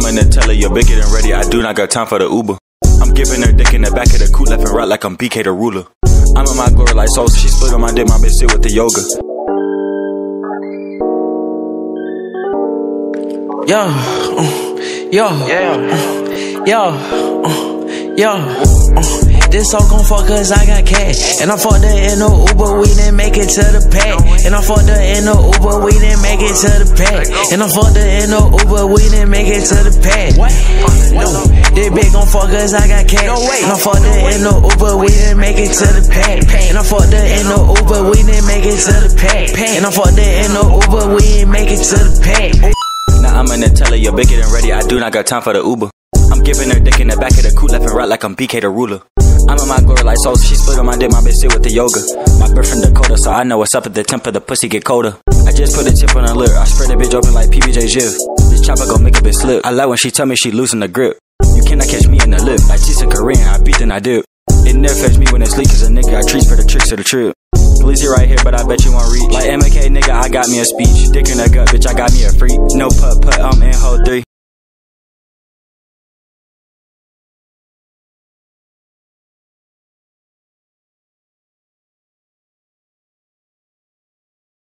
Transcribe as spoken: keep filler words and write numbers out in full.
I'm in the teller, you're bigger than ready. I do not got time for the Uber. I'm giving her dick in the back of the coupe, left and right like I'm B K the ruler. I'm in my glory like Sosa, she split on my dick, my bitch sit with the yoga. Yo, uh, yo, yeah, uh, yo, uh, yo. Uh. This all gon' fuck cause I got cash. And I fucked her in the Uber, we didn't make it to the pack. And I fucked her in the Uber, we didn't make it to the pack. And I fucked her in the Uber, we didn't make it to the pack. No, this bitch gon' fuck cause I got cash. And I fucked her in the Uber, we didn't make it to the pack. And I fucked her in the Uber, we didn't make it to the pack. And I fucked her in the Uber, we didn't make it to the pack. Now I'm in the teller, you're bigger than ready. I do not got time for the Uber. I'm giving her dick in the back of the coupe, left and right like I'm B K the ruler. I'm in my glory like Sosa, she split on my dick, my bitch sit with the yoga. My birth from Dakota, so I know what's up at the temp of the pussy get colder. I just put a tip on her lip, I spread the bitch open like P B J Jiv. This chopper gon' make a bitch slip. I like when she tell me she losing the grip. You cannot catch me in the lip, like she's a Korean, I beat then I dip. It never fetch me when it's leak, cause a nigga got treats for the tricks of the trip. Glizzy right here, but I bet you won't reach. Like M A K nigga, I got me a speech. Dick in the gut, bitch, I got me a freak. No putt putt, I'm in hole three.